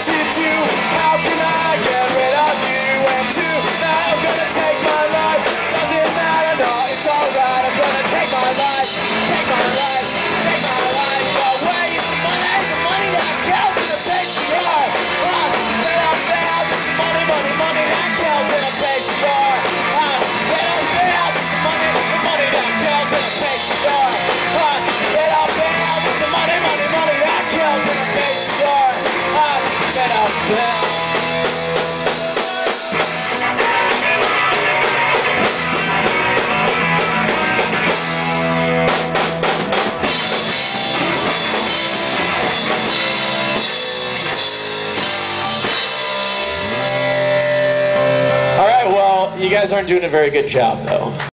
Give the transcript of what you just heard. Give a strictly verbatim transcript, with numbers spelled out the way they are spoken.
you do? How can I get rid of you? And tonight I'm gonna take my life. Doesn't matter, no, it's alright. I'm gonna take my life, take my life, take my life away. It's the money, the money that counts in a patriarch. Ah, they don't fail, it's the money, money, money that counts in a patriarch. Ah, they don't fail, it's the money, the money that counts in a patriarch. Ah, they don't fail, it's the money, money, money that counts in a patriarch. Ah, they don't fail. You guys aren't doing a very good job, though.